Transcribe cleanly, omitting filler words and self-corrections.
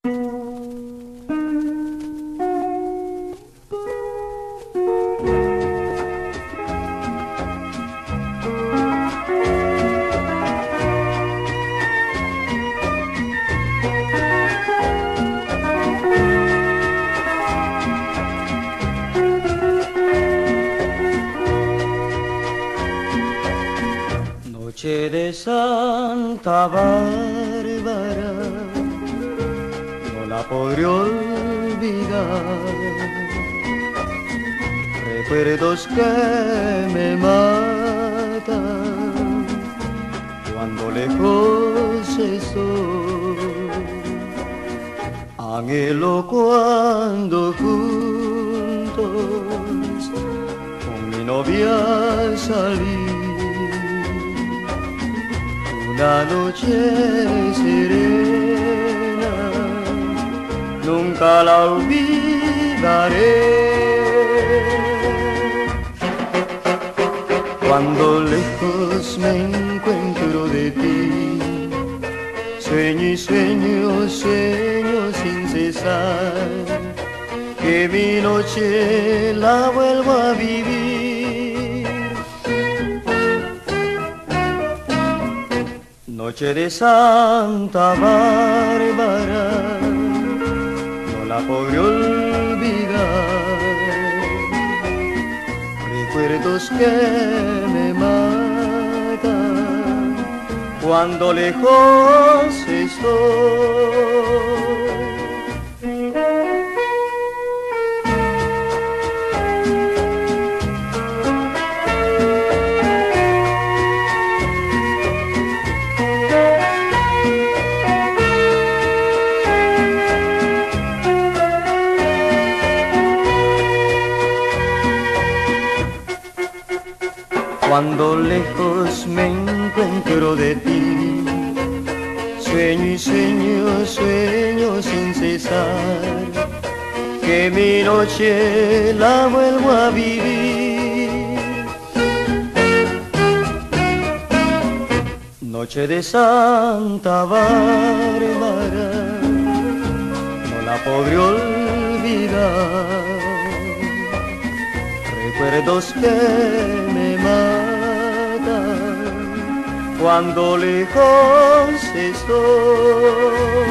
Noche de Santa Bárbara, no la podré olvidar. Recuerdos que me matan cuando lejos estoy. Anhelo cuando juntos con mi novia salí. Una noche serena, nunca la olvidaré. Cuando lejos me encuentro de ti, sueño y sueño, sueño sin cesar, que mi noche la vuelvo a vivir. Noche de Santa Bárbara, no la podré olvidar. Recuerdos que me matan cuando lejos estoy. Cuando lejos me encuentro de ti, sueño y sueño, sueño sin cesar, que mi noche la vuelvo a vivir. Noche de Santa Bárbara, no la podré olvidar. Recuerdos que me matan cuando lejos estoy.